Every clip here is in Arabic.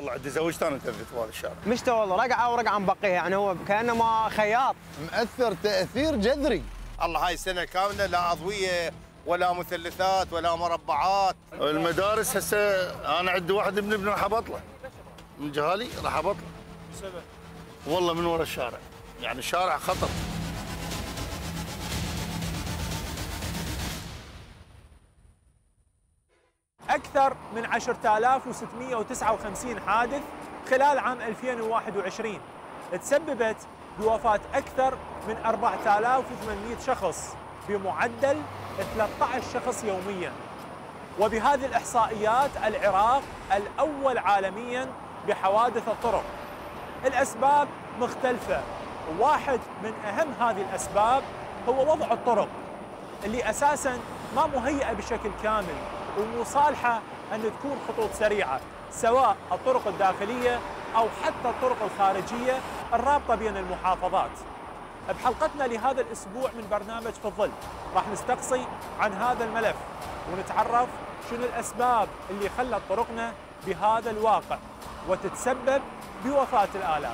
والله عندي زوجتي انا تلفت بهذا الشارع. مشته والله رقعه ورقعه مبقيه، يعني هو كانه ما خياط. مأثر تأثير جذري. الله هاي السنه كامله لا اضويه ولا مثلثات ولا مربعات. المدارس هسه انا عندي واحد ابن راح ابطله من جهالي، راح ابطله بسبب والله من ورا الشارع، يعني الشارع خطر. أكثر من 10659 حادث خلال عام 2021 تسببت بوفاة أكثر من 4800 شخص بمعدل 13 شخص يومياً. وبهذه الإحصائيات العراق الأول عالمياً بحوادث الطرق. الأسباب مختلفة، وواحد من أهم هذه الأسباب هو وضع الطرق اللي أساساً ما مهيئة بشكل كامل ومو صالحة أن تكون خطوط سريعة، سواء الطرق الداخلية أو حتى الطرق الخارجية الرابطة بين المحافظات. بحلقتنا لهذا الأسبوع من برنامج في الظل راح نستقصي عن هذا الملف ونتعرف شنو الأسباب اللي خلت طرقنا بهذا الواقع وتتسبب بوفاة الآلاف.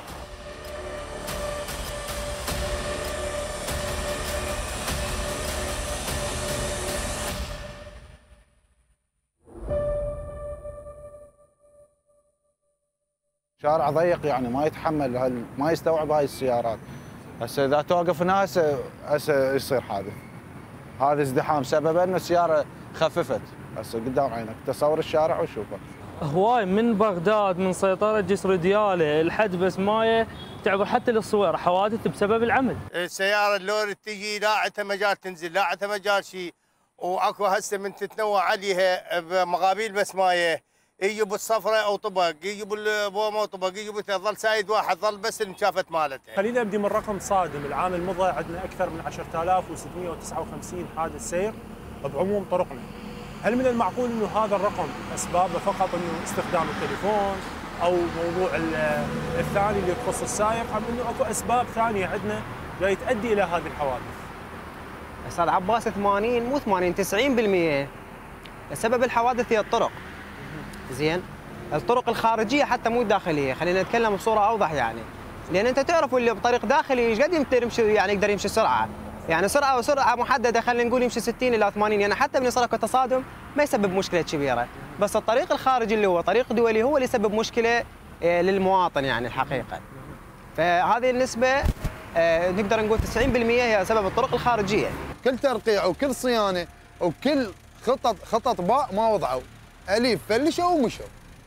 شارع ضيق يعني ما يتحمل ما يستوعب هاي السيارات. هسه اذا توقف ناس هسه يصير حادث. هذا ازدحام سببه ان السياره خففت. هسه قدام عينك تصور الشارع وشوفه. هواي من بغداد من سيطرة جسر ديالى لحد بس مايه تعبر حتى للصوير حوادث بسبب العمل. السياره اللوري تجي لا عندها مجال تنزل، لا عندها مجال شيء، واكو هسه من تتنوع عليها بمقابيل بس مايه، يجيبوا الصفرة او طبق، يجيبوا البومه وطبق، يجيبوا ظل سايد واحد، ظل بس المشافت مالته. خلينا نبدي من رقم صادم. العام المضى عندنا اكثر من 10659 حادث سير بعموم طرقنا. هل من المعقول انه هذا الرقم اسبابه فقط انه استخدام التليفون او موضوع الثاني اللي يخص السائق، ام انه اكو اسباب ثانيه عندنا جاي تؤدي الى هذه الحوادث؟ استاذ عباس 80 مو 80 90% سبب الحوادث هي الطرق. زين؟ الطرق الخارجيه حتى مو الداخليه، خلينا نتكلم بصوره اوضح يعني. لان انت تعرف اللي بطريق داخلي ايش قد يمشي، يعني يقدر يمشي سرعه. يعني سرعه محدده، خلينا نقول يمشي 60 الى 80، يعني حتى من يصير اكو تصادم ما يسبب مشكله كبيره. بس الطريق الخارجي اللي هو طريق دولي هو اللي يسبب مشكله للمواطن يعني الحقيقه. فهذه النسبه نقدر نقول 90% هي سبب الطرق الخارجيه. كل ترقيع وكل صيانه وكل خطط باء ما وضعوا. اليف فلشوا ومشوا.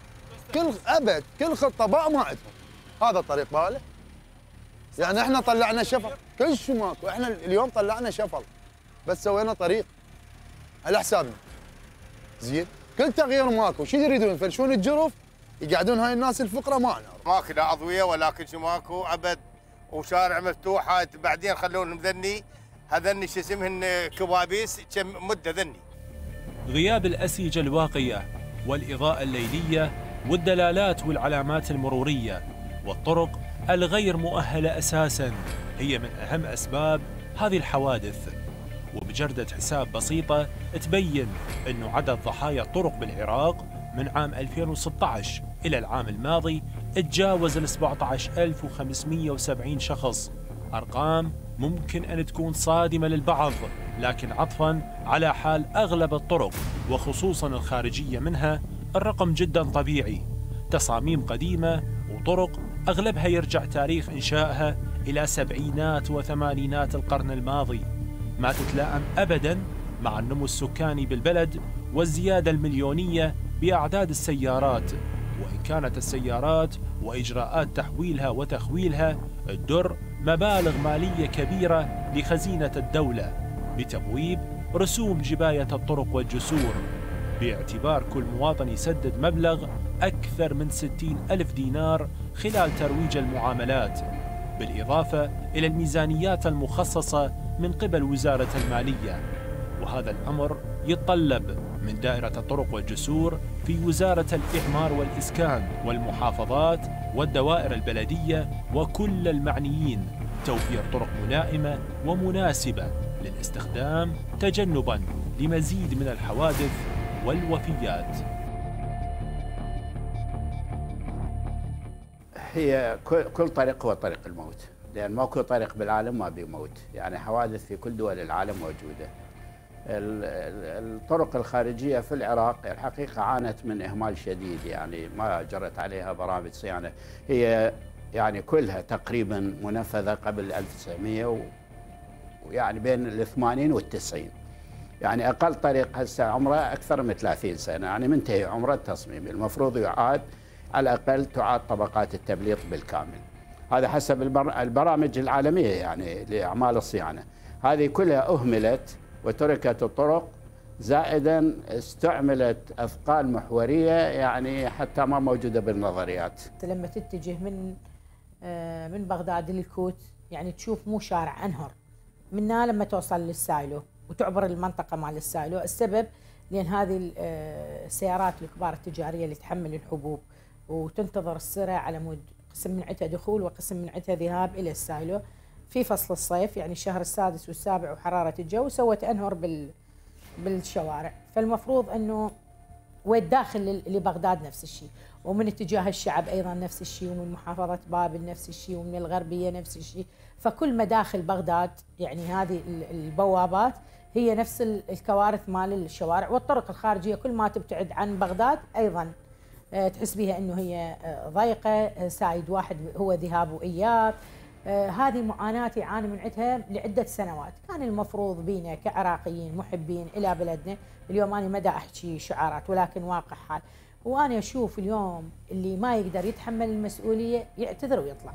كل خطه باء ما عندهم. هذا الطريق باله. يعني احنا طلعنا شفل كل شيء ماكو، احنا اليوم طلعنا شفل بس سوينا طريق على حسابنا. زين؟ كل تغيير ماكو، شو يريدون يفلشون الجرف يقعدون هاي الناس الفقره ما نعرف. ماكو لا اضويه ولا كل شيء ماكو ابد، وشارع مفتوح. بعدين خلوهم ذني هذني شو اسمهن كبابيس كم مده ذني. غياب الأسيجة الواقية والإضاءة الليلية والدلالات والعلامات المرورية والطرق الغير مؤهلة أساساً هي من أهم أسباب هذه الحوادث. وبجردة حساب بسيطة تبين أنه عدد ضحايا الطرق بالعراق من عام 2016 إلى العام الماضي تجاوز ال 17570 شخص. أرقام ممكن أن تكون صادمة للبعض، لكن عطفاً على حال أغلب الطرق وخصوصاً الخارجية منها الرقم جداً طبيعي. تصاميم قديمة وطرق أغلبها يرجع تاريخ إنشائها إلى سبعينات وثمانينات القرن الماضي، ما تتلائم أبداً مع النمو السكاني بالبلد والزيادة المليونية بأعداد السيارات. وإن كانت السيارات وإجراءات تحويلها وتخويلها تدر مبالغ مالية كبيرة لخزينة الدولة بتبويب رسوم جباية الطرق والجسور، باعتبار كل مواطن يسدد مبلغ أكثر من 60,000 دينار خلال ترويج المعاملات، بالإضافة إلى الميزانيات المخصصة من قبل وزارة المالية. وهذا الأمر يتطلب من دائرة الطرق والجسور في وزارة الإعمار والإسكان والمحافظات والدوائر البلدية وكل المعنيين توفير طرق ملائمة ومناسبة للاستخدام تجنباً لمزيد من الحوادث والوفيات. هي كل طريق هو طريق الموت، لأن ماكو طريق بالعالم ما بيموت، يعني حوادث في كل دول العالم موجودة. الطرق الخارجية في العراق الحقيقة عانت من إهمال شديد، يعني ما جرت عليها برامج صيانة، هي يعني كلها تقريبا منفذة قبل 1900 ويعني بين ال 80 وال 90، يعني أقل طريق هسه عمره أكثر من 30 سنة، يعني منتهي عمره التصميم، المفروض يعاد على الأقل تعاد طبقات التبليط بالكامل. هذا حسب البرامج العالمية يعني لأعمال الصيانة، هذه كلها أهملت وتركت الطرق، زائدا استعملت أثقال محورية يعني حتى ما موجودة بالنظريات. لما تتجه من بغداد للكوت يعني تشوف مو شارع أنهر منها لما توصل للسايلو وتعبر المنطقة مال السايلو. السبب لأن هذه السيارات الكبار التجارية اللي تحمل الحبوب وتنتظر السرعة على مود قسم من عتها دخول وقسم من عتها ذهاب إلى السايلو في فصل الصيف، يعني الشهر السادس والسابع وحرارة الجو سوت أنهر بالشوارع. فالمفروض أنه والداخل لبغداد نفس الشيء، ومن اتجاه الشعب أيضا نفس الشيء، ومن محافظة بابل نفس الشيء، ومن الغربية نفس الشيء. فكل مداخل بغداد يعني هذه البوابات هي نفس الكوارث مال الشوارع. والطرق الخارجية كل ما تبتعد عن بغداد أيضا تحس بها أنه هي ضيقة، سايد واحد هو ذهاب وإياب. هذه معاناة يعاني من عندها لعدة سنوات. كان المفروض بينا كعراقيين محبين إلى بلدنا، اليوم أنا ما دا أحكي شعارات ولكن واقع حال، وأنا أشوف اليوم اللي ما يقدر يتحمل المسؤولية يعتذر ويطلع.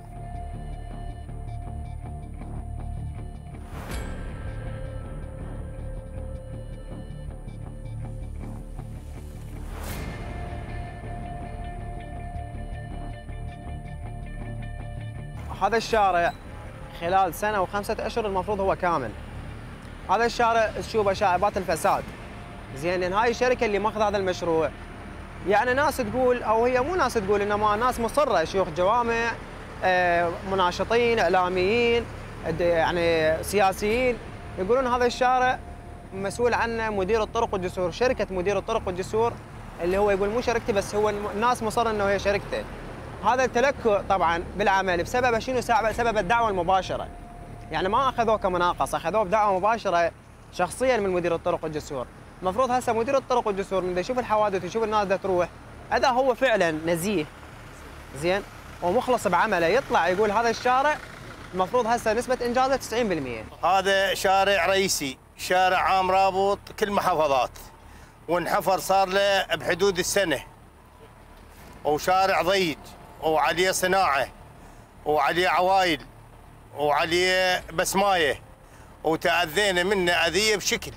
هذا الشارع خلال سنة و5 أشهر المفروض هو كامل. هذا الشارع تشوفه شائبات الفساد، زين، لأن هاي الشركة اللي ماخذ هذا المشروع يعني ناس تقول، أو هي مو ناس تقول، إنما ناس مصرة، شيوخ جوامع، مناشطين، إعلاميين، يعني سياسيين، يقولون هذا الشارع مسؤول عنه مدير الطرق والجسور، شركة مدير الطرق والجسور، اللي هو يقول مو شركتي بس هو الناس مصر إنه هي شركته. هذا التلكؤ طبعا بالعمل بسبب شنو؟ سبب الدعوه المباشره، يعني ما اخذوه كمناقصه، اخذوه بدعوه مباشره شخصيا من مدير الطرق والجسور. المفروض هسه مدير الطرق والجسور من يشوف الحوادث ويشوف الناس دا تروح، اذا هو فعلا نزيه زين ومخلص بعمله يطلع يقول هذا الشارع المفروض هسه نسبه انجازه 90%. هذا شارع رئيسي، شارع عام رابط كل محافظات، وانحفر صار له بحدود السنه، وشارع ضيق وعليه صناعه وعليه عوايل وعليه بسمايه، وتاذينا منه اذيه بشكل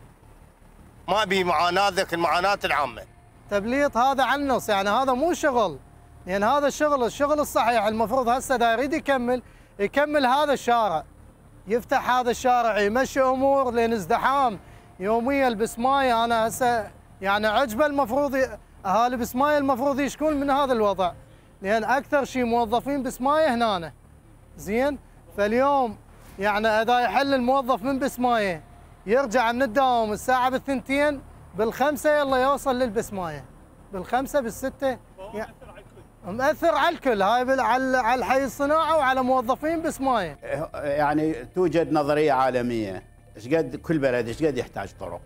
ما بي معاناه ذاك المعاناه العامه. تبليط هذا على النص، يعني هذا مو شغل، يعني هذا الشغل الصحيح المفروض هسه دا يريد يكمل هذا الشارع، يفتح هذا الشارع، يمشي امور لان ازدحام يوميا البسمايه. انا هسه يعني عجبه المفروض اهالي بسمايه المفروض يشكون من هذا الوضع، لان اكثر شيء موظفين بسمايه هنا زين. فاليوم يعني اذا يحل الموظف من بسمايه يرجع من الدوام الساعه بالثنتين بالخمسه يلا يوصل للبسمايه بالخمسه بالسته، يعني مأثر على الكل، هاي على الحي الصناعه وعلى موظفين بسمايه. يعني توجد نظريه عالميه ايش قد كل بلد ايش قد يحتاج طرق.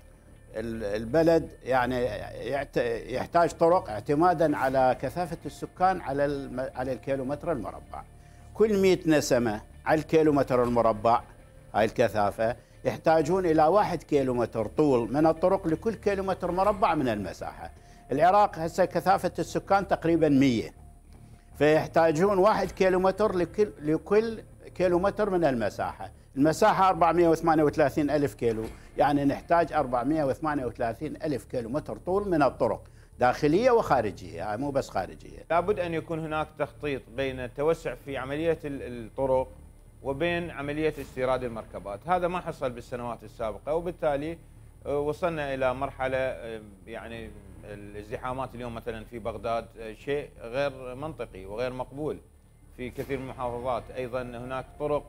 البلد يعني يحتاج طرق اعتمادا على كثافة السكان على الكيلومتر المربع. كل 100 نسمة على الكيلومتر المربع هاي الكثافة يحتاجون إلى 1 كيلومتر طول من الطرق لكل كيلومتر مربع من المساحة. العراق هسه كثافة السكان تقريبا 100، فيحتاجون 1 كيلومتر لكل كيلومتر من المساحة. المساحة 438 ألف كيلو، يعني نحتاج 438 ألف كيلومتر طول من الطرق داخلية وخارجية، مو بس خارجية. لابد أن يكون هناك تخطيط بين التوسع في عملية الطرق وبين عملية استيراد المركبات. هذا ما حصل بالسنوات السابقة، وبالتالي وصلنا إلى مرحلة يعني الازدحامات اليوم مثلا في بغداد شيء غير منطقي وغير مقبول في كثير من المحافظات. أيضا هناك طرق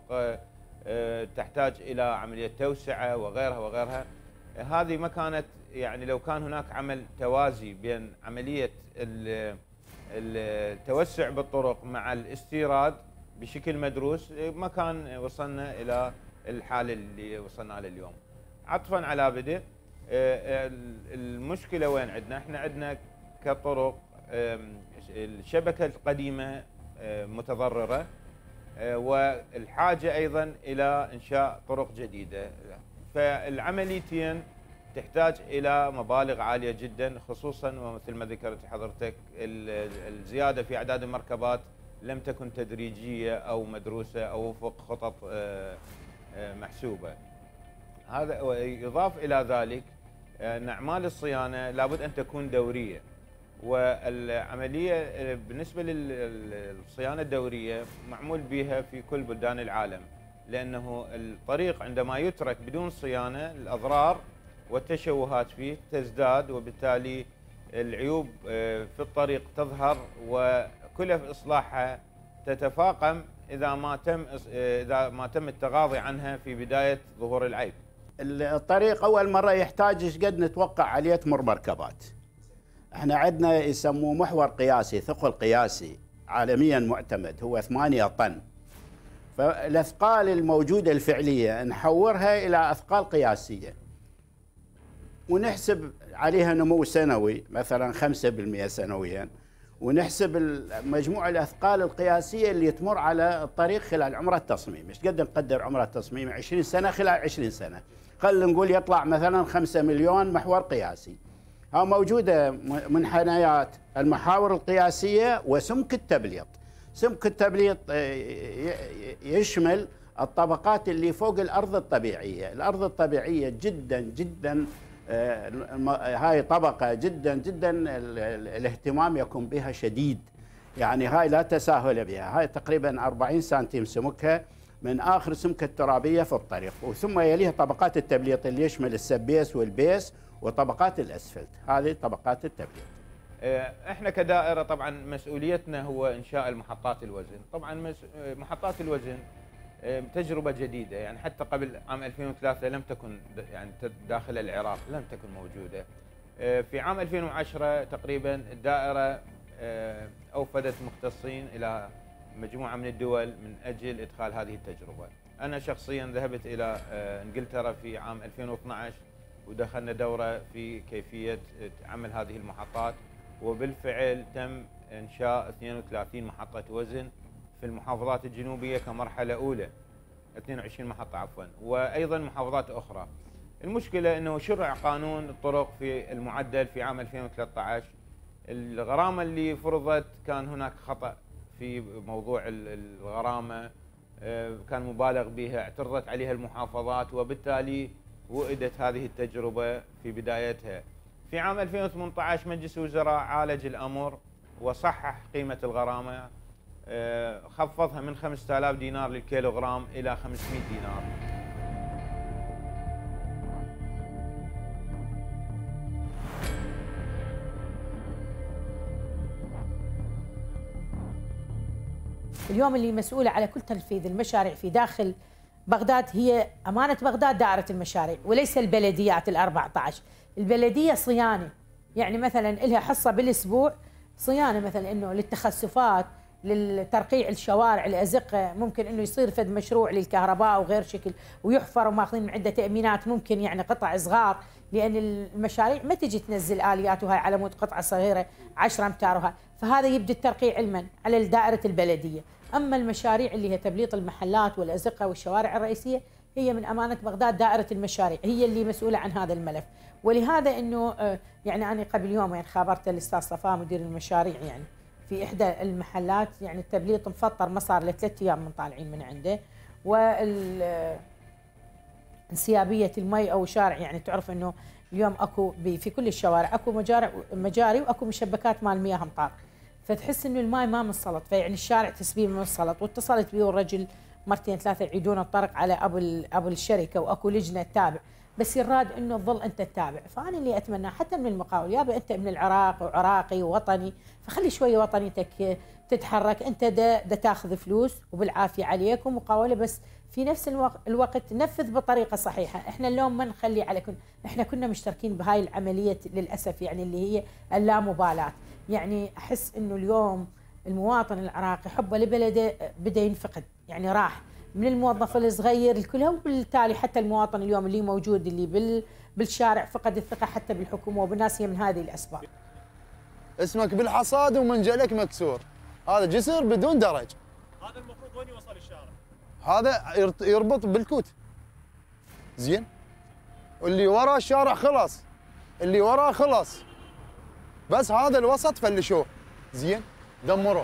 تحتاج إلى عملية توسعة وغيرها وغيرها. هذه ما كانت، يعني لو كان هناك عمل توازي بين عملية التوسع بالطرق مع الاستيراد بشكل مدروس ما كان وصلنا الى الحاله اللي وصلنا لها اليوم. عطفا على بدء، المشكله وين عندنا؟ احنا عندنا كطرق الشبكه القديمه متضرره، والحاجه ايضا الى انشاء طرق جديده، فالعمليتين تحتاج الى مبالغ عاليه جدا، خصوصا ومثل ما ذكرت حضرتك الزياده في اعداد المركبات لم تكن تدريجيه او مدروسه او وفق خطط محسوبه. هذا يضاف الى ذلك ان اعمال الصيانه لابد ان تكون دوريه، والعمليه بالنسبه للصيانه الدوريه معمول بها في كل بلدان العالم، لانه الطريق عندما يترك بدون صيانه الاضرار والتشوهات فيه تزداد، وبالتالي العيوب في الطريق تظهر وكلف اصلاحها تتفاقم اذا ما تم التغاضي عنها في بدايه ظهور العيب. الطريق اول مره يحتاج ايش قد نتوقع عليه تمر مركبات. احنا عندنا يسموه محور قياسي، ثقل قياسي عالميا معتمد هو 8 طن. فالاثقال الموجوده الفعليه نحورها الى اثقال قياسيه ونحسب عليها نمو سنوي مثلا 5% سنويا، ونحسب مجموع الاثقال القياسيه اللي تمر على الطريق خلال عمر التصميم. ايش قد نقدر عمر التصميم؟ 20 سنه. خلال 20 سنه خلينا نقول يطلع مثلا 5 مليون محور قياسي. ها موجوده منحنيات المحاور القياسيه وسمك التبليط. سمك التبليط يشمل الطبقات اللي فوق الارض الطبيعيه. الارض الطبيعيه جدا جدا هاي طبقه جدا جدا الاهتمام يكون بها شديد، يعني هاي لا تساهل بها. هاي تقريبا 40 سنتيم سمكها من اخر سمكه الترابيه في الطريق، وثم يليها طبقات التبليط اللي يشمل السبيس والبيس وطبقات الاسفلت. هذه طبقات التبليط. احنا كدائره طبعا مسؤوليتنا هو انشاء المحطات الوزن. طبعا محطات الوزن تجربه جديده، يعني حتى قبل عام 2003 لم تكن يعني داخل العراق لم تكن موجوده. في عام 2010 تقريبا الدائره اوفدت مختصين الى مجموعه من الدول من اجل ادخال هذه التجربه. انا شخصيا ذهبت الى انجلترا في عام 2012 ودخلنا دوره في كيفيه عمل هذه المحطات، وبالفعل تم انشاء 32 محطه وزن في المحافظات الجنوبيه كمرحله اولى، 22 محطه عفوا، وايضا محافظات اخرى. المشكله انه شرع قانون الطرق في المعدل في عام 2013. الغرامه اللي فرضت كان هناك خطا في موضوع الغرامه، كان مبالغ بها، اعترضت عليها المحافظات، وبالتالي وئدت هذه التجربه في بدايتها. في عام 2018 مجلس الوزراء عالج الامر وصحح قيمه الغرامه، خفضها من 5000 دينار للكيلوغرام الى 500 دينار. اليوم اللي مسؤولة على كل تنفيذ المشاريع في داخل بغداد هي أمانة بغداد دائرة المشاريع، وليس البلديات ال14. البلدية صيانة، يعني مثلا لها حصة بالأسبوع صيانة، مثلا إنه للتخسفات، للترقيع الشوارع، الأزقة، ممكن إنه يصير فد مشروع للكهرباء وغير شكل ويحفر وماخذين من عدة تأمينات، ممكن يعني قطع صغار، لأن المشاريع ما تجي تنزل آليات وهاي على مود قطعة صغيرة 10 أمتار وهاي، فهذا يبدأ الترقيع علما على دائرة البلدية. أما المشاريع اللي هي تبليط المحلات والأزقة والشوارع الرئيسية هي من أمانة بغداد دائرة المشاريع، هي اللي مسؤولة عن هذا الملف. ولهذا إنه يعني أنا قبل يومين خابرت الأستاذ صفاء مدير المشاريع، يعني في إحدى المحلات يعني التبليط مفطر، ما صار له 3 أيام من طالعين من عنده، انسيابية المي أو شارع، يعني تعرف إنه اليوم أكو في كل الشوارع أكو مجاري وأكو مشبكات مال مياه أمطار، فتحس إنه الماء ما منصلت، فيعني الشارع تسبيل منصلت. واتصلت بيه الرجل مرتين ثلاثة يعيدون الطرق على أبو الشركة، وأكو لجنة تتابع، بس يراد إنه تظل أنت تتابع. فأنا اللي أتمنى حتى من المقاول، يابا أنت من العراق وعراقي ووطني، فخلي شوية وطنيتك تتحرك. أنت دا تاخذ فلوس وبالعافية عليك ومقاولة، بس في نفس الوقت نفذ بطريقة صحيحة. احنا اليوم ما نخلي على احنا كنا مشتركين بهاي العملية للأسف، يعني اللي هي اللامبالاة. يعني احس انه اليوم المواطن العراقي حبه لبلده بدا ينفقد، يعني راح من الموظف الصغير الكلها، وبالتالي حتى المواطن اليوم اللي موجود اللي بالشارع فقد الثقه حتى بالحكومه وبالناس، هي من هذه الاسباب. اسمك بالحصاد ومنجلك مكسور، هذا جسر بدون درج. هذا المفروض وين يوصل الشارع؟ هذا يربط بالكوت. زين؟ واللي وراه الشارع خلص، اللي وراه خلص، بس هذا الوسط فلشوه. زين؟ دمروه.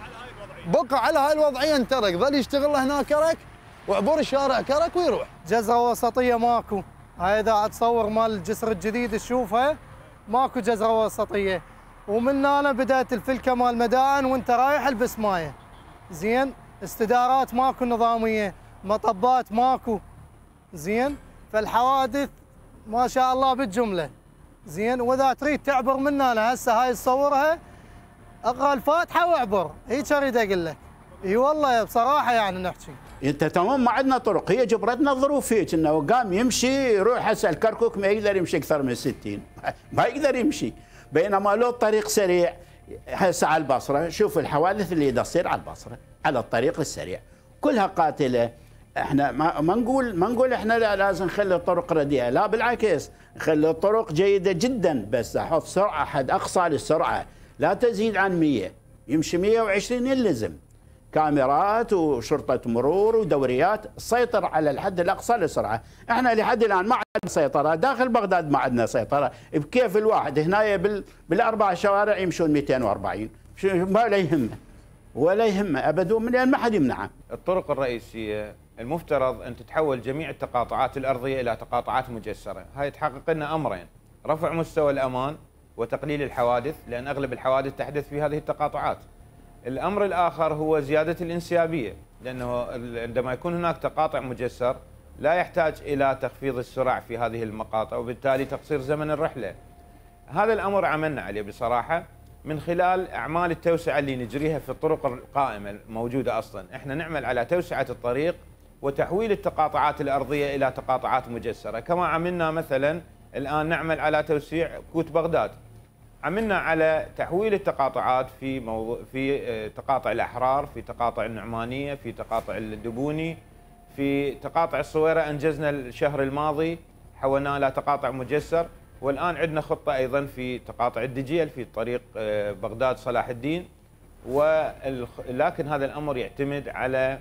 بقى على هاي الوضعيه انترك، ظل يشتغل له هناك كرك، وعبور الشارع كرك ويروح. جزره وسطيه ماكو، هاي اذا تصور مال الجسر الجديد تشوفها ماكو جزره وسطيه، ومن هنا بدات الفلكه مال مدائن وانت رايح البسمايه. زين؟ استدارات ماكو نظاميه، مطبات ماكو. زين؟ فالحوادث ما شاء الله بالجمله. زين؟ واذا تريد تعبر من هنا هسه هاي تصورها، اقرا الفاتحه واعبر، هيك اريد اقول لك. اي والله بصراحه يعني نحكي. انت تمام، ما عندنا طرق، هي جبرتنا الظروف هيك، انه قام يمشي يروح هسه الكركوك ما يقدر يمشي اكثر من 60، ما يقدر يمشي، بينما لو الطريق سريع هسه على البصره، شوف الحوادث اللي تصير على البصره على الطريق السريع كلها قاتله. احنا ما نقول احنا لا لازم نخلي الطرق رديئه، لا بالعكس نخلي الطرق جيده جدا، بس احط سرعه حد اقصى للسرعه لا تزيد عن 100، يمشي 120 يلزم. كاميرات وشرطه مرور ودوريات تسيطر على الحد الاقصى للسرعه. احنا لحد الان ما عندنا سيطره، داخل بغداد ما عندنا سيطره، بكيف الواحد هنا بالاربع شوارع يمشون 240 ولا يهمه ولا يهمه ابدا، من ما حد يمنعه. الطرق الرئيسيه المفترض ان تتحول جميع التقاطعات الارضيه الى تقاطعات مجسره، هاي تحقق لنا امرين: رفع مستوى الامان وتقليل الحوادث، لان اغلب الحوادث تحدث في هذه التقاطعات. الامر الاخر هو زياده الانسيابيه، لانه عندما يكون هناك تقاطع مجسر لا يحتاج الى تخفيض السرعه في هذه المقاطع، وبالتالي تقصير زمن الرحله. هذا الامر عملنا عليه بصراحه من خلال اعمال التوسعه اللي نجريها في الطرق القائمه الموجوده اصلا. احنا نعمل على توسعه الطريق وتحويل التقاطعات الارضيه الى تقاطعات مجسره، كما عملنا مثلا الان نعمل على توسيع كوت بغداد. عملنا على تحويل التقاطعات في تقاطع الاحرار، في تقاطع النعمانيه، في تقاطع الدبوني، في تقاطع الصويره انجزنا الشهر الماضي حولناه الى تقاطع مجسر، والان عندنا خطه ايضا في تقاطع الدجيل في طريق بغداد صلاح الدين. ولكن هذا الامر يعتمد على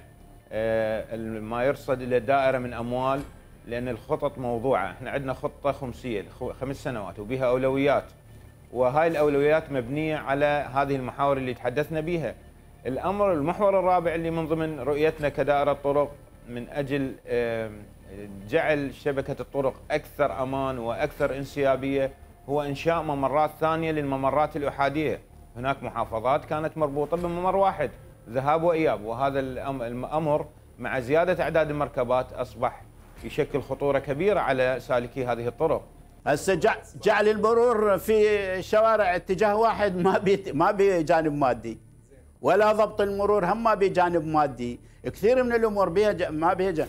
ما يرصد الى الدائره من اموال، لان الخطط موضوعه. احنا عندنا خطه خمسيه 5 سنوات وبها اولويات، وهاي الاولويات مبنيه على هذه المحاور اللي تحدثنا بها. المحور الرابع اللي من ضمن رؤيتنا كدائره طرق من اجل جعل شبكه الطرق اكثر امان واكثر انسيابيه هو انشاء ممرات ثانيه للممرات الاحاديه. هناك محافظات كانت مربوطه بممر واحد ذهاب واياب، وهذا الامر مع زياده اعداد المركبات اصبح يشكل خطوره كبيره على سالكي هذه الطرق. هسه جعل المرور في الشوارع اتجاه واحد ما بي جانب مادي، ولا ضبط المرور هم ما بي جانب مادي، كثير من الامور ما بيها جانب.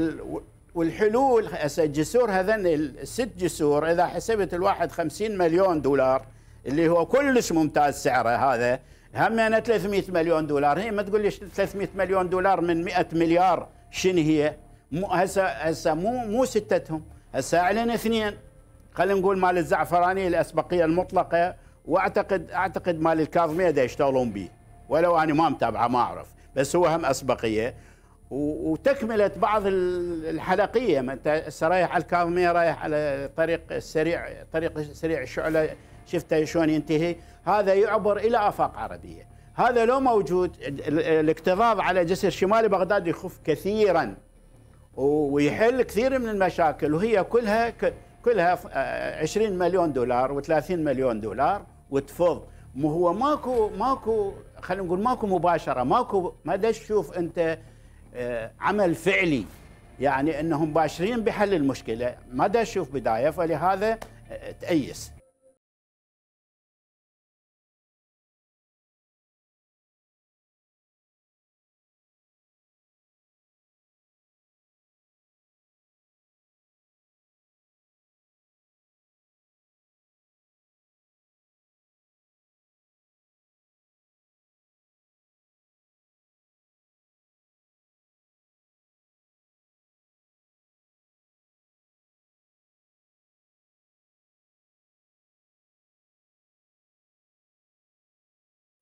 والحلول هسه الجسور هذن الست جسور اذا حسبت الواحد 50 مليون دولار اللي هو كلش ممتاز سعره، هذا همنا 300 مليون دولار. هي ما تقول لي 300 مليون دولار من 100 مليار شنو هي؟ هسه مو ستتهم، هسه اعلن اثنين. خلينا نقول مال الزعفراني الاسبقيه المطلقه، واعتقد مال الكاظميه دا يشتغلون به، ولو انا ما متابعه ما اعرف، بس هو هم اسبقيه وتكمله بعض الحلقيه. ما انت هسه رايح على الكاظميه، رايح على طريق السريع الشعله، شفته شلون ينتهي، هذا يعبر الى افاق عربيه. هذا لو موجود الاكتظاظ على جسر شمال بغداد يخف كثيرا ويحل كثير من المشاكل، وهي كلها 20 مليون دولار و30 مليون دولار وتفض. هو ماكو خلينا نقول ماكو مباشره، ما تشوف انت عمل فعلي يعني انهم مباشرين بحل المشكله، ما تشوف بدايه، فلهذا تأيس.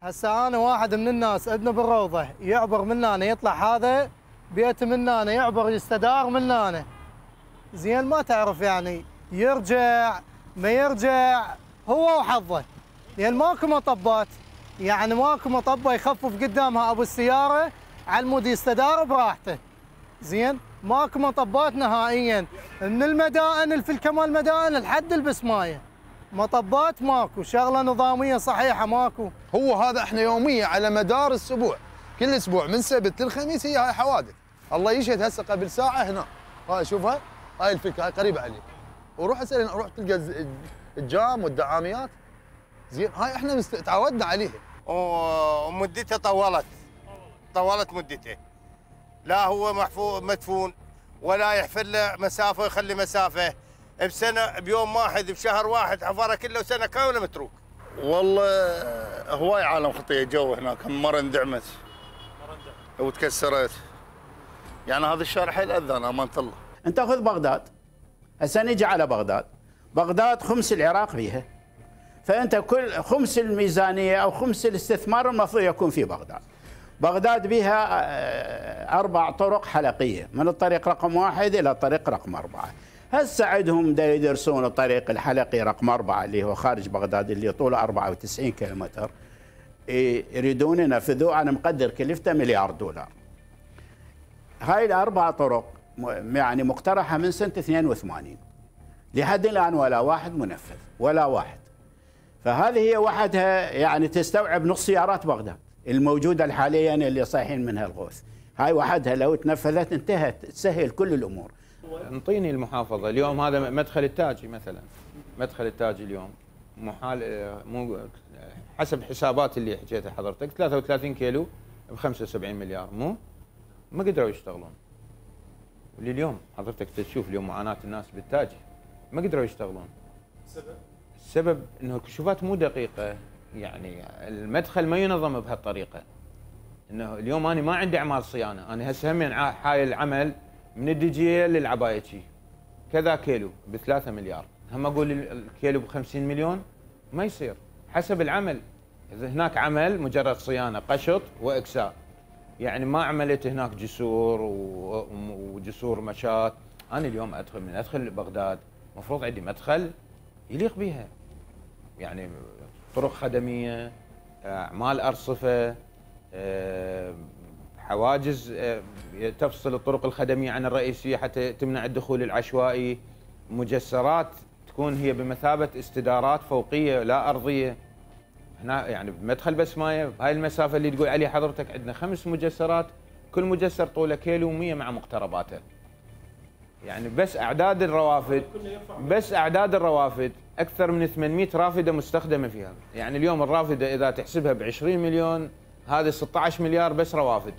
هسه انا واحد من الناس عندنا بالروضه يعبر من هنا يطلع هذا بيت من هنا يعبر يستدار من هنا. زين ما تعرف يعني يرجع ما يرجع هو وحظه، لان ماكو مطبات، يعني ماكو مطبه يخفف قدامها ابو السياره على المود يستدار براحته. زين ماكو مطبات نهائيا من المدائن في الكمال المدائن لحد البسمايه. مطبات ماكو، شغله نظاميه صحيحه ماكو. هو هذا احنا يوميا على مدار الاسبوع، كل اسبوع من سبت للخميس هي هاي حوادث. الله يشهد هسه قبل ساعه هنا، هاي شوفها هاي الفكره هاي قريبه عليه. وروح اسال روح تلقى الجام والدعاميات. زين هاي احنا تعودنا عليها. ومدته طولت مدته. لا هو مدفون ولا يحفر له مسافه ويخلي مسافه. بسنه بيوم واحد بشهر واحد حفره كله سنه كامله متروك. والله هواي عالم خطيه جو هناك، مره اندعمت وتكسرت. يعني هذا الشارع حيل اذان امانه الله. انت خذ بغداد، هسه نجي على بغداد خمس العراق فيها. فانت كل خمس الميزانيه او خمس الاستثمار المفروض يكون في بغداد بها 4 طرق حلقيه من الطريق رقم 1 الى الطريق رقم 4. هسه عندهم يدرسون الطريق الحلقي رقم 4 اللي هو خارج بغداد اللي طوله 94 كيلومتر، يريدون ينفذوه. انا مقدر كلفته $1 مليار. هاي ال4 طرق يعني مقترحه من سنه 82 لحد الان ولا واحد منفذ ولا واحد. فهذه هي وحدها يعني تستوعب نص سيارات بغداد الموجوده حاليا اللي صايحين منها الغوث. هاي وحدها لو تنفذت انتهت، تسهل كل الامور. انطيني المحافظه اليوم هذا مدخل التاجي مثلا، مدخل التاجي اليوم مو حسب حسابات اللي حكيتها حضرتك 33 كيلو ب 75 مليار، ما قدروا يشتغلون. ولليوم حضرتك تشوف اليوم معاناه الناس بالتاجي ما قدروا يشتغلون. السبب انه الكشوفات مو دقيقه، يعني المدخل ما ينظم بهالطريقه. انه اليوم انا ما عندي اعمال صيانه، انا هسه هم حايل العمل من الدجيل للعبايتشي كذا كيلو ب3 مليار، هم اقول الكيلو ب50 مليون ما يصير حسب العمل. اذا هناك عمل مجرد صيانه قشط واكساء، يعني ما عملت هناك جسور وجسور مشات. انا اليوم ادخل بغداد المفروض عندي مدخل يليق بها، يعني طرق خدميه، اعمال ارصفه، حواجز تفصل الطرق الخدميه عن الرئيسيه حتى تمنع الدخول العشوائي، مجسرات تكون هي بمثابه استدارات فوقيه لا ارضيه. هنا يعني بمدخل بسمايه بهاي المسافه اللي تقول عليها حضرتك عندنا 5 مجسرات، كل مجسر طوله 1.1 كيلو مع مقترباته. يعني بس اعداد الروافد اكثر من 800 رافده مستخدمه فيها. يعني اليوم الرافده اذا تحسبها ب20 مليون هذه 16 مليار بس روافد.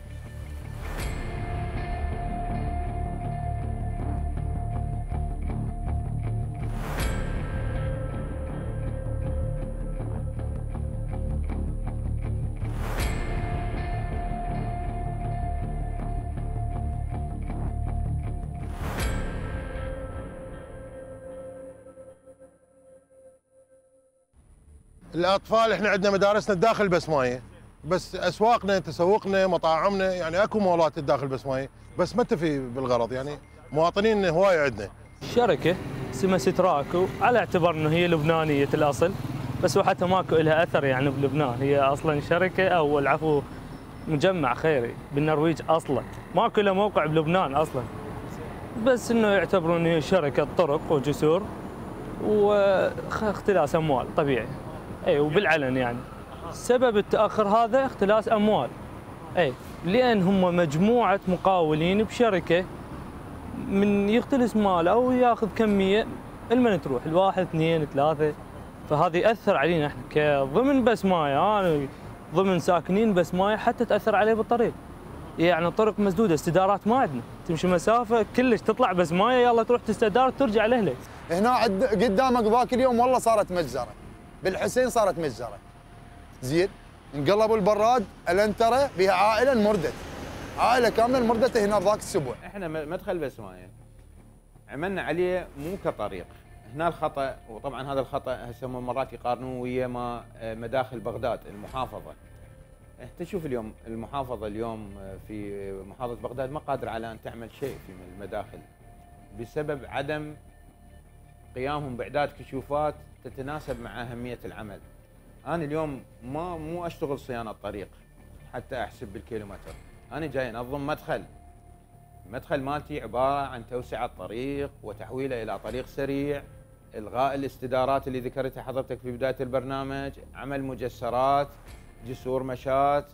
الاطفال احنا عندنا مدارسنا داخل بسمايه، بس اسواقنا تسوقنا مطاعمنا يعني اكو مولات داخل بسمايه، بس ما تفي بالغرض. يعني مواطنين هواي عندنا. شركه اسمها ستراكو على اعتبار انه هي لبنانيه الاصل، بس وحتى ماكو لها اثر يعني بلبنان، هي اصلا شركه او العفو مجمع خيري بالنرويج اصلا، ماكو له موقع بلبنان اصلا، بس انه يعتبرون هي شركه طرق وجسور واختلاس اموال طبيعي. اي وبالعلن يعني سبب التاخر هذا اختلاس اموال. اي لان هم مجموعه مقاولين بشركه، من يختلس مال او ياخذ كميه المن تروح الواحد 2 3، فهذا ياثر علينا احنا كضمن بسمايه، انا ضمن ساكنين بسمايه حتى تاثر عليه بالطريق. يعني الطرق مسدوده، استدارات ما عندنا، تمشي مسافه كلش تطلع بسمايه يلا تروح تستدار ترجع لاهلك. هنا قدامك ذاك اليوم والله صارت مجزره، بالحسين صارت مجزره. زين انقلبوا البراد الانتره بها عائله انمردت، عائله كامله انمردت هنا ذاك الاسبوع. احنا مدخل بسمايه عملنا عليه مو كطريق، هنا الخطا، وطبعا هذا الخطا هسه مرات يقارنوه ويا ما مداخل بغداد المحافظه. انت تشوف اليوم المحافظه اليوم في محافظه بغداد ما قادره على ان تعمل شيء في المداخل بسبب عدم قيامهم باعداد كشوفات تتناسب مع اهميه العمل. انا اليوم مو اشتغل صيانه طريق حتى احسب بالكيلومتر، انا جاي انظم المدخل مالتي عباره عن توسعه طريق وتحويله الى طريق سريع، الغاء الاستدارات اللي ذكرتها حضرتك في بدايه البرنامج، عمل مجسرات، جسور مشاة،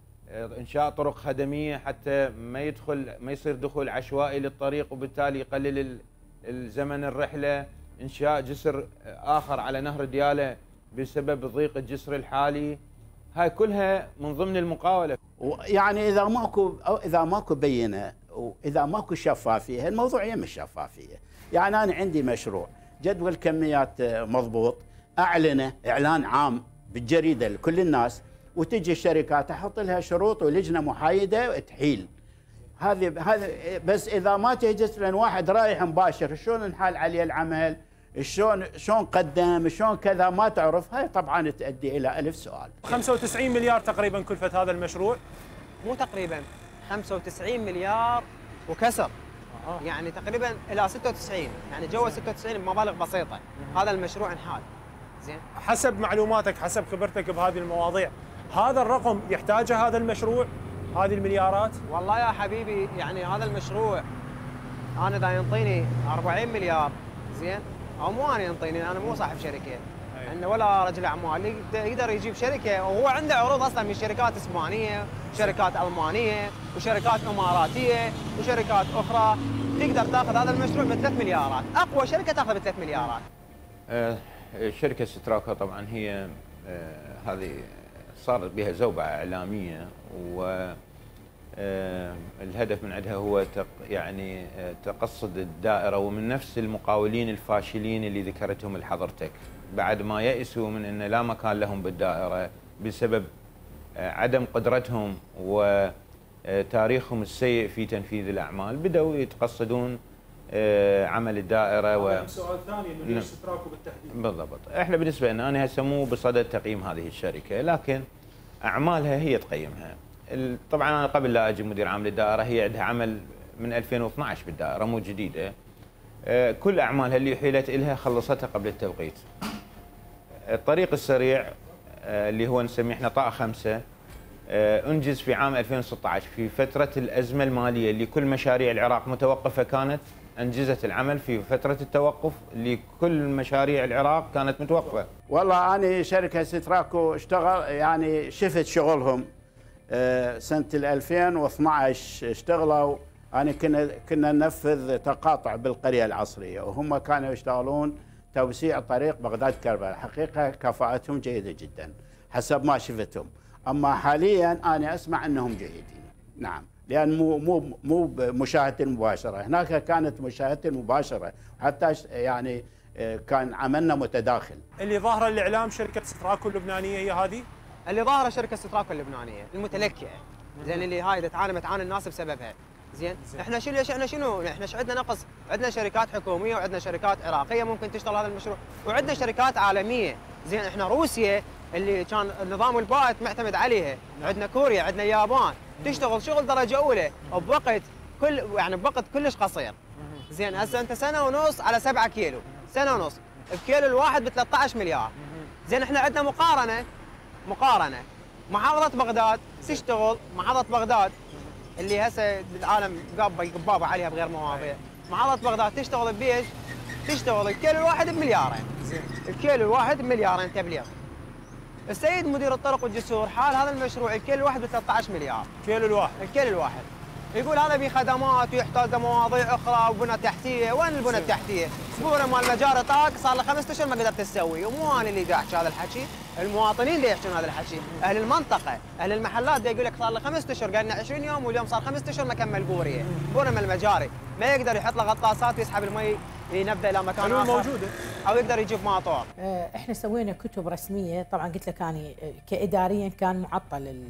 انشاء طرق خدميه حتى ما يصير دخول عشوائي للطريق وبالتالي يقلل الزمن الرحله، انشاء جسر اخر على نهر دياله بسبب ضيق الجسر الحالي. هاي كلها من ضمن المقاوله. يعني اذا ماكو بينه واذا ماكو شفافيه، الموضوع يم الشفافيه. يعني انا عندي مشروع جدول كميات مضبوط، اعلنه اعلان عام بالجريده لكل الناس، وتجي الشركات احط لها شروط ولجنه محايده تحيل. هذه بس اذا ما تهجس لان واحد رايح مباشر شلون نحال عليه العمل، شلون قدم، شلون كذا ما تعرف، هاي طبعا تؤدي الى 1000 سؤال. 95 مليار تقريبا كلفة هذا المشروع. مو تقريبا 95 مليار وكسر. يعني تقريبا الى 96، يعني جوا 96 بمبالغ بسيطه. هذا المشروع انحال. زين. حسب معلوماتك، حسب خبرتك بهذه المواضيع، هذا الرقم يحتاجه هذا المشروع؟ هذه المليارات؟ والله يا حبيبي يعني هذا المشروع انا اذا ينطيني 40 مليار زين، او مو انا ينطيني، انا مو صاحب شركه، انه ولا رجل اعمال يقدر يجيب شركه، وهو عنده عروض اصلا من شركات اسبانيه، وشركات المانيه، وشركات اماراتيه، وشركات اخرى، تقدر تاخذ هذا المشروع ب 3 مليارات، اقوى شركه تاخذ ب 3 مليارات. شركه ستراكو طبعا هي هذه صارت بها زوبعه اعلاميه، و الهدف من عندها هو يعني تقصد الدائره، ومن نفس المقاولين الفاشلين اللي ذكرتهم لحضرتك، بعد ما يئسوا من ان لا مكان لهم بالدائره بسبب عدم قدرتهم وتاريخهم السيء في تنفيذ الاعمال، بدأوا يتقصدون عمل الدائره. سؤال ثاني انه ليش ستراكو بالتحديد؟ بالضبط. احنا بالنسبه لنا انا هسه مو بصدد تقييم هذه الشركه، لكن اعمالها هي تقيمها. طبعا انا قبل لا اجي مدير عام للدائره، هي عندها عمل من 2012 بالدائره، مو جديده. كل اعمالها اللي حيلت لها خلصتها قبل التوقيت. الطريق السريع اللي هو نسميه احنا طاقه 5 انجز في عام 2016 في فتره الازمه الماليه اللي كل مشاريع العراق متوقفه، كانت انجزت العمل في فتره التوقف اللي كل مشاريع العراق كانت متوقفه. والله انا شركه ستراكو اشتغل، يعني شفت شغلهم سنه 2012 اشتغلوا. انا كنا ننفذ تقاطع بالقريه العصريه، وهم كانوا يشتغلون توسيع طريق بغداد كربلاء. حقيقه كفاءتهم جيده جدا حسب ما شفتهم. اما حاليا انا اسمع انهم جيدين، نعم، لان مو بمشاهده مباشره، هناك كانت مشاهده مباشره، حتى يعني كان عملنا متداخل. اللي ظاهره الاعلام شركه ستراكو اللبنانيه هي هذه؟ اللي ظاهره شركه ستراكو اللبنانيه المتلكئه، زين، اللي هاي تعاني الناس بسببها. زين، احنا شنو احنا عندنا نقص، عندنا شركات حكوميه وعندنا شركات عراقيه ممكن تشتغل هذا المشروع، وعندنا شركات عالميه. زين، احنا روسيا اللي كان النظام البائد معتمد عليها، عندنا كوريا، عندنا اليابان، تشتغل شغل درجه اولى بوقت بوقت كلش قصير. زين، هسه انت سنه ونص على 7 كيلو، سنه ونص، الكيلو الواحد ب 13 مليار. زين، احنا عندنا مقارنه محافظه بغداد تشتغل، محافظه بغداد اللي هسه العالم قبابه عليها بغير مواضيع، محافظه بغداد تشتغل بيش؟ تشتغل الكيلو الواحد بمليارين. الكيلو الواحد بمليارين تبليغ. السيد مدير الطرق والجسور حال هذا المشروع الكيلو الواحد ب 13 مليار. الكيلو الواحد. يقول هذا به خدمات ويحتاج مواضيع اخرى وبنى تحتيه، وين البنى التحتيه؟ بنى مال مجاري طاق صار له 5 اشهر ما قدرت تسوي، ومو انا اللي احكي هذا الحكي، المواطنين اللي يحكون هذا الحكي، اهل المنطقه، اهل المحلات يقول لك صار له 5 اشهر، قال لنا 20 يوم واليوم صار 5 اشهر ما كمل بوريه، بنى مال المجاري، ما يقدر يحط له غطاسات ويسحب المي ينبذ الى مكان اخر موجوده، او يقدر يجيب ماطور. احنا سوينا كتب رسميه، طبعا قلت لك انا كاداريا كان معطل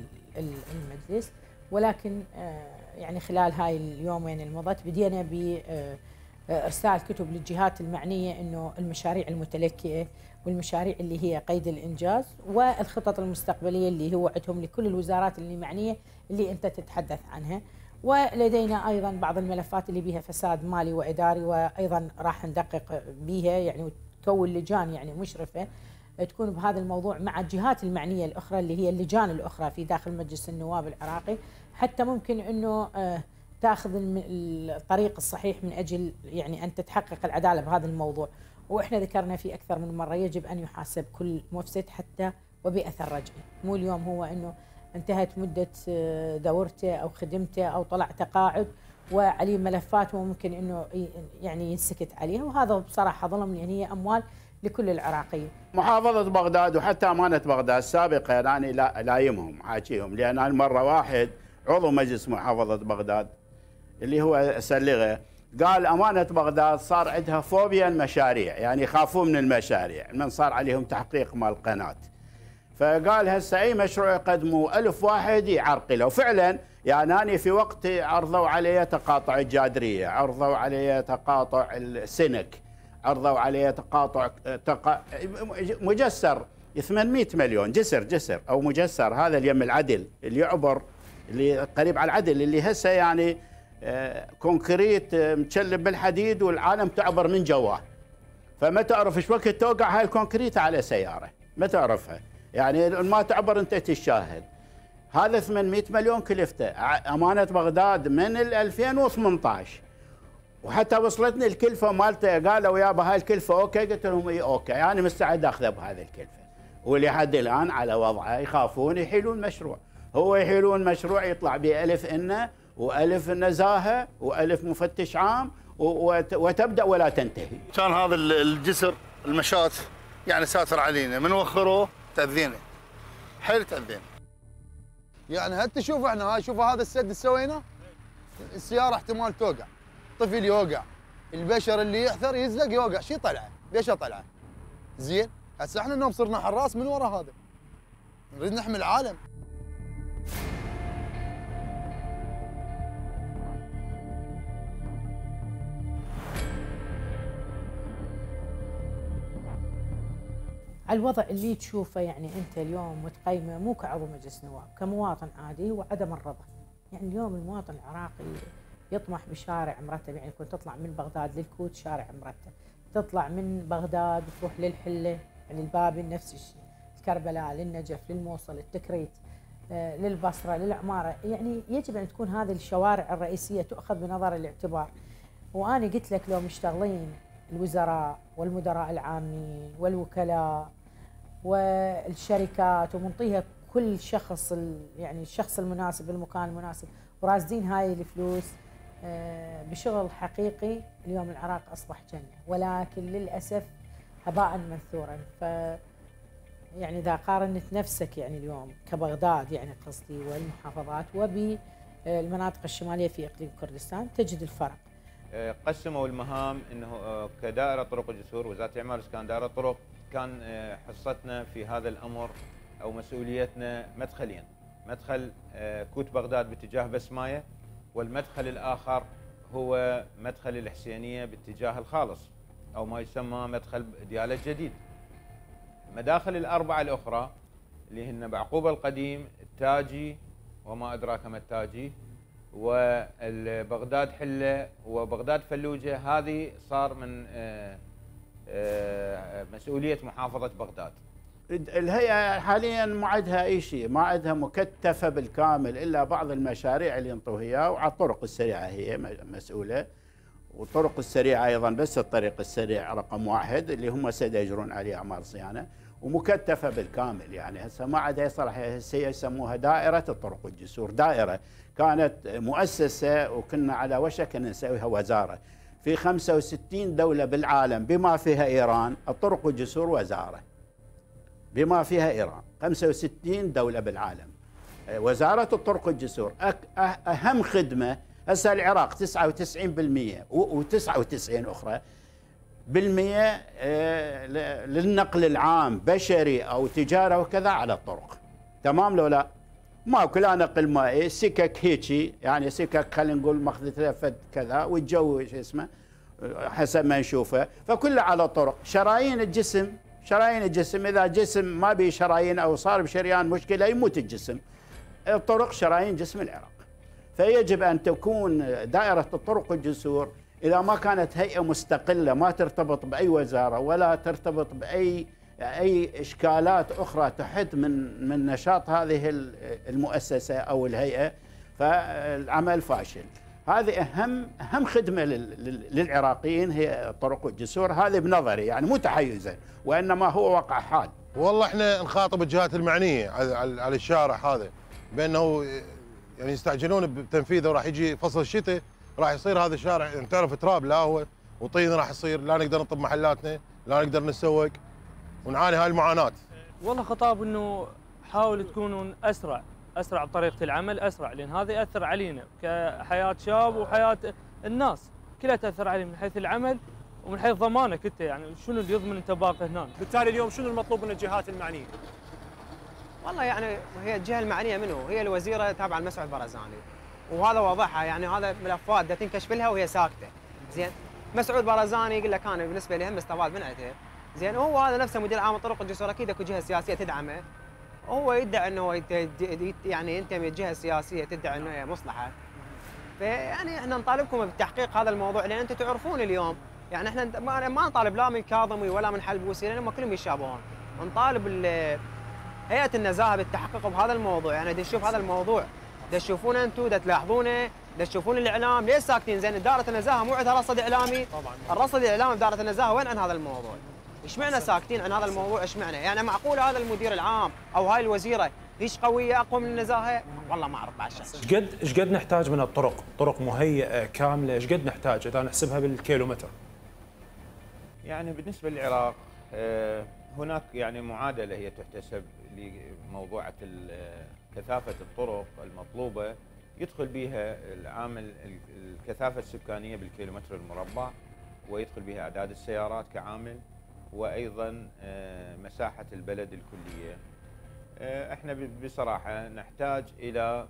المجلس، ولكن يعني خلال هاي اليومين المضت بدينا إرسال كتب للجهات المعنية إنه المشاريع المتلكئة والمشاريع اللي هي قيد الإنجاز والخطط المستقبلية اللي هو عندهم لكل الوزارات اللي معنية اللي أنت تتحدث عنها. ولدينا أيضا بعض الملفات اللي بها فساد مالي وإداري، وأيضا راح ندقق بها يعني وتكون لجان يعني مشرفة تكون بهذا الموضوع مع الجهات المعنية الأخرى اللي هي اللجان الأخرى في داخل مجلس النواب العراقي، حتى ممكن أنه تاخذ الطريق الصحيح من أجل يعني أن تتحقق العدالة بهذا الموضوع. وإحنا ذكرنا في أكثر من مرة يجب أن يحاسب كل مفسد حتى وبأثر رجعي، مو اليوم هو أنه انتهت مدة دورته أو خدمته أو طلع تقاعد وعليه ملفات وممكن أنه يعني ينسكت عليها، وهذا بصراحة ظلم لأن هي أموال لكل العراقيين. محافظة بغداد وحتى أمانة بغداد السابقة يعني لايمهم حاكيهم، لأن أنا مرة واحد عضو مجلس محافظة بغداد اللي هو سلغه قال أمانة بغداد صار عندها فوبيا المشاريع، يعني يخافون من المشاريع من صار عليهم تحقيق مال القناة. فقال هسه أي مشروع يقدموا 1000 واحد يعرقله، وفعلا يعني أنا في وقت عرضوا علي تقاطع الجادرية، عرضوا علي تقاطع السنك، عرضوا علي تقاطع مجسر 800 مليون جسر أو مجسر، هذا اليم العدل اللي يعبر اللي قريب على العدل اللي هسه يعني كونكريت متشلب بالحديد والعالم تعبر من جواه، فما تعرف ايش وقت توقع هاي الكونكريت على سياره، ما تعرفها يعني ما تعبر انت تشاهد. هذا 800 مليون كلفته امانه بغداد من 2018، وحتى وصلتني الكلفه مالته قالوا يابا هاي الكلفه اوكي، قلت لهم اي اوكي يعني مستعد اخذها بهذه الكلفه، ولحد الان على وضعه يخافون يحيلون مشروع، هو يحيلون مشروع يطلع ب1000 إنه و1000 نزاهه و1000 مفتش عام وتبدا ولا تنتهي. كان هذا الجسر المشاة يعني ساتر علينا، من وخروه تاذينا حيل تاذينا. يعني هل تشوف احنا هاي شوف هذا السد اللي سويناه، السياره احتمال توقع، طفل يوقع، البشر اللي يحثر يزلق يوقع، شي طلعه؟ ليش طلعه؟ زين، هسه احنا اليوم صرنا حراس من وراء هذا. نريد نحمي العالم. الوضع اللي تشوفه يعني انت اليوم متقيمه مو كعضو مجلس نواب، كمواطن عادي هو عدم الرضا. يعني اليوم المواطن العراقي يطمح بشارع مرتب، يعني كنت تطلع من بغداد للكوت شارع مرتب، تطلع من بغداد تروح للحله للبابل نفس الشيء، الكربلاء للنجف للموصل التكريت للبصره للعماره، يعني يجب ان تكون هذه الشوارع الرئيسيه تؤخذ بنظر الاعتبار. وانا قلت لك لو مشتغلين الوزراء والمدراء العامين والوكلاء والشركات ومنطيها كل شخص يعني الشخص المناسب بالمكان المناسب ورازدين هاي الفلوس بشغل حقيقي، اليوم العراق اصبح جنه، ولكن للاسف هباء منثورا. ف يعني اذا قارنت نفسك يعني اليوم كبغداد يعني قصدي والمحافظات وبالمناطق الشماليه في اقليم كردستان تجد الفرق. قسموا المهام انه كدائره طرق الجسور، وزاره الاعمار والاسكان دائره طرق، كان حصتنا في هذا الامر او مسؤوليتنا مدخلين، مدخل كوت بغداد باتجاه بسمايه، والمدخل الاخر هو مدخل الحسينيه باتجاه الخالص او ما يسمى مدخل ديالى الجديد. المداخل الاربعه الاخرى اللي هن بعقوبه القديم، التاجي وما ادراك ما التاجي، وبغداد حله وبغداد فلوجه، هذه صار من مسؤوليه محافظه بغداد. الهيئه حاليا ما عندها اي شيء، ما عندها مكتفه بالكامل الا بعض المشاريع اللي ينطوها اياها، وعلى الطرق السريعه هي مسؤوله، والطرق السريعه ايضا بس الطريق السريع رقم 1 اللي هم سيجرون عليه اعمال صيانه، ومكتفه بالكامل. يعني هسه ما عندها صراحه، هسه يسموها دائره الطرق والجسور، دائره كانت مؤسسه وكنا على وشك ان نسويها وزاره. في 65 دوله بالعالم بما فيها ايران الطرق والجسور وزاره، بما فيها ايران 65 دوله بالعالم وزاره الطرق والجسور. اهم خدمه هسه العراق 99% و99 اخرى بالمية للنقل العام بشري او تجاره وكذا على الطرق، تمام لو لا؟ ماكو لا نقل مائي، سكك هيجي يعني سكك خلينا نقول ماخذ لفت كذا والجو شو اسمه، حسب ما نشوفه، فكله على الطرق. شرايين الجسم اذا جسم ما به شرايين او صار بشريان مشكله يموت الجسم. الطرق شرايين جسم العراق، فيجب ان تكون دائره الطرق والجسور اذا ما كانت هيئه مستقله ما ترتبط باي وزاره ولا ترتبط باي اشكالات اخرى تحد من نشاط هذه المؤسسه او الهيئه، فالعمل فاشل. هذه اهم خدمه للعراقيين هي الطرق والجسور، هذه بنظري يعني مو تحيزا وانما هو واقع حال. والله احنا نخاطب الجهات المعنيه على الشارع هذا بانه يعني يستعجلون بتنفيذه، وراح يجي فصل الشتاء راح يصير هذا الشارع يعني تعرف تراب لا هو وطين راح يصير، لا نقدر نطب محلاتنا، لا نقدر نسوق ونعاني هاي المعاناه. والله خطاب انه حاولوا تكونون اسرع بطريقه العمل، اسرع، لان هذا ياثر علينا كحياه شاب وحياه الناس كلها تاثر عليه من حيث العمل ومن حيث ضمانك انت، يعني شنو اللي يضمن انت باقي هنا. بالتالي اليوم شنو المطلوب من الجهات المعنيه؟ والله يعني هي الجهه المعنيه منه هي الوزيره تابعه لمسعود برزاني، وهذا واضحها، يعني هذا ملفات دا تنكشف لها وهي ساكته. زين مسعود برزاني يقول لك انا بالنسبه لي هم استفاد من عتيب، زين وهو هذا نفسه مدير عام الطرق والجسور، اكيد اكو جهه سياسيه تدعمه، وهو يدعي انه يعني ينتمي الجهه السياسيه تدعي انه هي مصلحه. فيعني احنا نطالبكم بتحقيق هذا الموضوع، لان انتم تعرفون اليوم يعني احنا ما نطالب لا من كاظمي ولا من حلبوسي لان هم كلهم يشابهون، نطالب هيئه النزاهه بالتحقق بهذا الموضوع، يعني دا نشوف هذا الموضوع، دا تشوفونه انتم، دا تلاحظونه، دا تشوفون الاعلام، ليش ساكتين؟ زين اداره النزاهه مو عندها رصد اعلامي؟ طبعا الرصد الاعلامي اداره النزاهه وين عن هذا الموضوع؟ اشمعنى ساكتين عن هذا الموضوع؟ اشمعنى؟ يعني معقول هذا المدير العام او هاي الوزيره ليش قويه اقوى من النزاهه؟ والله ما اعرف بعد شيء. ايش قد نحتاج من الطرق؟ طرق مهيئه كامله، ايش قد نحتاج اذا نحسبها بالكيلومتر؟ يعني بالنسبه للعراق هناك يعني معادله هي تحتسب لموضوعه كثافه الطرق المطلوبه، يدخل بها العامل الكثافه السكانيه بالكيلومتر المربع، ويدخل بها اعداد السيارات كعامل، وايضا مساحه البلد الكليه. احنا بصراحه نحتاج الى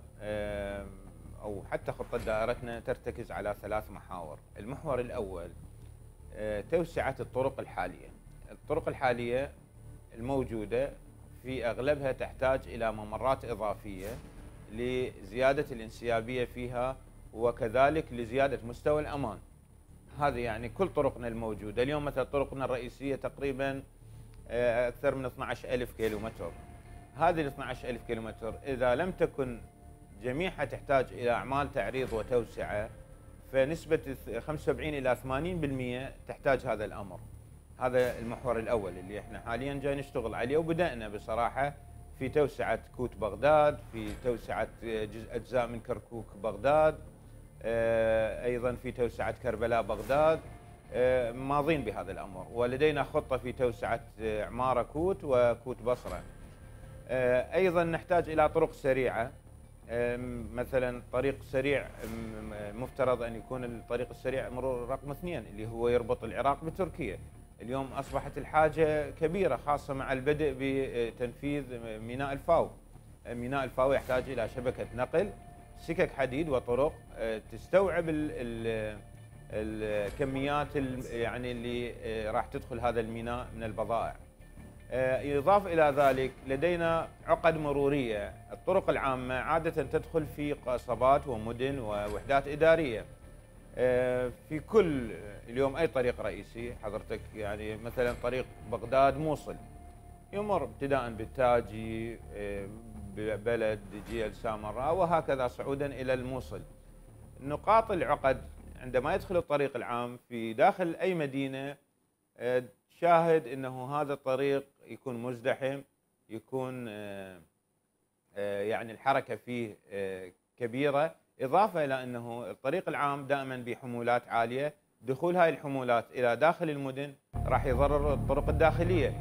او حتى خطه دائرتنا ترتكز على 3 محاور. المحور الاول توسعه الطرق الحاليه. الطرق الحاليه الموجوده في اغلبها تحتاج الى ممرات اضافيه لزياده الانسيابيه فيها وكذلك لزياده مستوى الامان. هذه يعني كل طرقنا الموجوده اليوم، مثلا طرقنا الرئيسيه تقريبا اكثر من 12,000 كيلومتر. هذه ال 12,000 كيلومتر اذا لم تكن جميعها تحتاج الى اعمال تعريض وتوسعه، فنسبه 75 الى 80% تحتاج هذا الامر. هذا المحور الاول اللي احنا حاليا جاي نشتغل عليه، وبدانا بصراحه في توسعه كوت بغداد، في توسعه اجزاء من كركوك بغداد، ايضا في توسعه كربلاء بغداد، ماضين بهذا الامر، ولدينا خطه في توسعه عماره كوت وكوت بصره. ايضا نحتاج الى طرق سريعه، مثلا طريق سريع مفترض ان يكون الطريق السريع مرور رقم 2 اللي هو يربط العراق بتركيا. اليوم اصبحت الحاجه كبيره خاصه مع البدء بتنفيذ ميناء الفاو. ميناء الفاو يحتاج الى شبكه نقل، سكك حديد وطرق تستوعب الكميات يعني اللي راح تدخل هذا الميناء من البضائع. يضاف إلى ذلك لدينا عقد مرورية. الطرق العامة عادة تدخل في قصبات ومدن ووحدات إدارية. في كل اليوم أي طريق رئيسي حضرتك، يعني مثلا طريق بغداد موصل يمر ابتداء بالتاجي، بلد، جيل، سامراء، وهكذا صعودا إلى الموصل. نقاط العقد عندما يدخل الطريق العام في داخل أي مدينة شاهد انه هذا الطريق يكون مزدحم، يكون يعني الحركه فيه كبيره، اضافه الى انه الطريق العام دائما بحمولات عاليه، دخول هاي الحمولات الى داخل المدن راح يضرر الطرق الداخليه.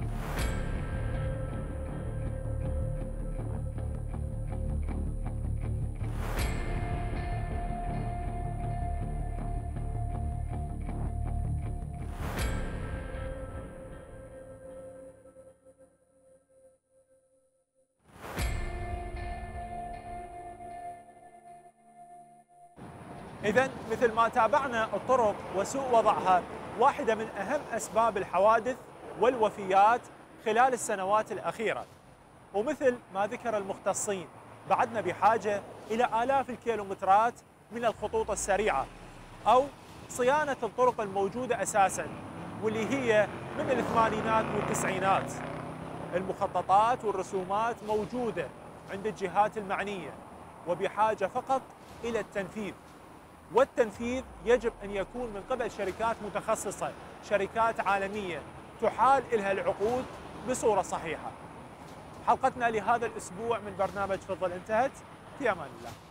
إذن مثل ما تابعنا، الطرق وسوء وضعها واحدة من أهم أسباب الحوادث والوفيات خلال السنوات الأخيرة. ومثل ما ذكر المختصين، بعدنا بحاجة إلى آلاف الكيلومترات من الخطوط السريعة أو صيانة الطرق الموجودة أساساً، واللي هي من الثمانينات والتسعينات. المخططات والرسومات موجودة عند الجهات المعنية، وبحاجة فقط إلى التنفيذ، والتنفيذ يجب أن يكون من قبل شركات متخصصة، شركات عالمية تحال إلها العقود بصورة صحيحة. حلقتنا لهذا الأسبوع من برنامج فضل انتهت. في أمان الله.